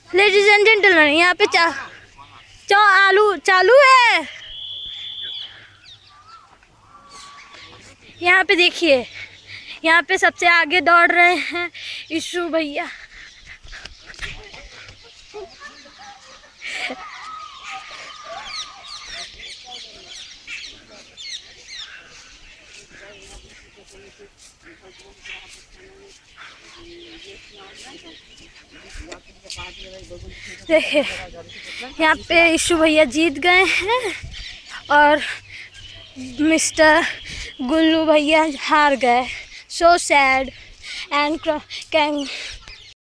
Ladies and gentleman, यहाँ पे आलू चालू है। यहाँ पे देखिए, यहाँ पे सबसे आगे दौड़ रहे हैं इशू भैया। देखिए यहाँ पे इशू भैया जीत गए हैं और मिस्टर गुल्लू भैया हार गए। So sad and